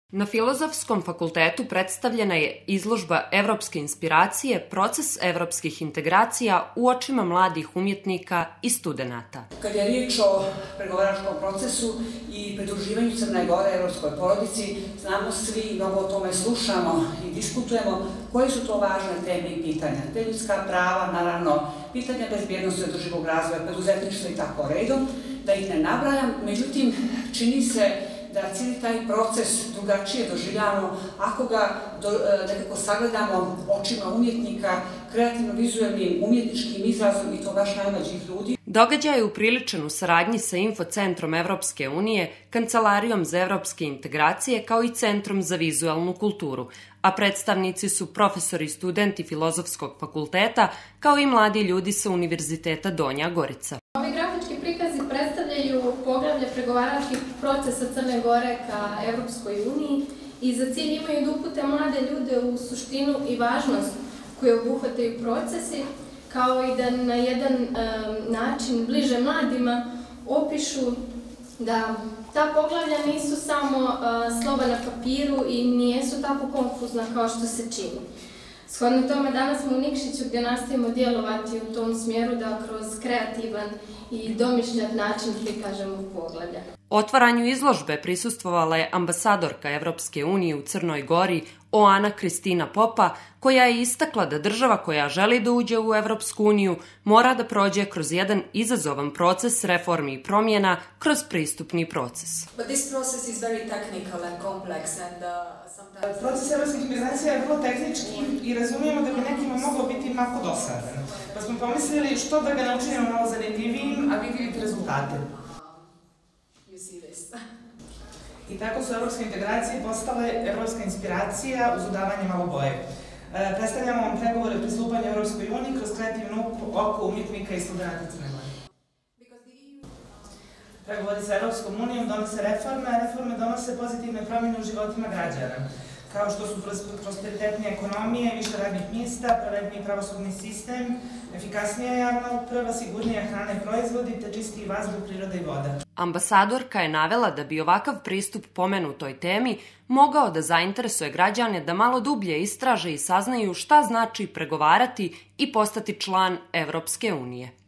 Na Filozofskom fakultetu predstavljena je izložba Evropske inspiracije, proces evropskih integracija u očima mladih umjetnika i studenata. Kad je riječ o pregovaračkom procesu i pridruživanju Crne Gore evropskoj porodici, znamo svi, mnogo o tome slušamo i diskutujemo, koje su to važne teme i pitanja. Te ljudska prava, naravno, pitanja bezbjednosti, održivog razvoja, preduzetništva i tako redom, da ih ne nabrajam. Međutim, čini se da cijeli taj proces drugačije doživljamo ako ga nekako sagledamo očima umjetnika, kreativno-vizualnim umjetničkim izrazom i to baš najmlađih ljudi. Događaj je upriličen u saradnji sa Infocentrom Evropske unije, Kancelarijom za evropske integracije kao i Centrom za vizualnu kulturu, a predstavnici su profesori i studenti Filozofskog fakulteta kao i mladi ljudi sa Univerziteta Donja Gorica. Ovi grafički prikazi predstavljaju poglavlje pregovaračkih procesa Crne Gore ka Evropskoj uniji i za cilj imaju da upute mlade ljude u suštinu i važnost koje obuhvataju procesi, kao i da na jedan način bliže mladima opišu da ta poglavlja nisu samo slova na papiru i nijesu tako konfuzna kao što se čini. Shodno tome, danas smo u Nikšiću gdje nastavimo djelovati u tom smjeru da kroz kreativan i domišljat način prikažemo poglavlja. Otvaranju izložbe prisustvovala je ambasadorka Evropske unije u Crnoj Gori Oana Kristina Popa, koja je istakla da država koja želi da uđe u Evropsku uniju mora da prođe kroz jedan izazovan proces reformi i promjena kroz pristupni proces. Proces evropskih migracija je vrlo tehnički i razumijemo da bi nekima moglo biti malo dosadan. Pa smo pomislili što da ga naučimo malo zanimljivijim, a vi vidite rezultate. I tako su evropske integracije postale evropska inspiracija uz dodavanje malo boje. Predstavljamo vam pregovore o pristupanju Evropskoj uniji kroz kreativno oko umjetnika i studenta Crne Gore. Pregovori sa Evropskom unijom donose reforme, a reforme donose pozitivne promjene u životima građana, kao što su prosperitetnije ekonomije, više radnih mjesta, pravedniji pravosudni sistem, efikasnija javna uprava, sigurnija hrana i proizvodi, te čistiji vazduh, priroda i voda. Ambasadorka je navela da bi ovakav pristup pomenutoj temi mogao da zainteresuje građane da malo dublje istraže i saznaju šta znači pregovarati i postati član Evropske unije.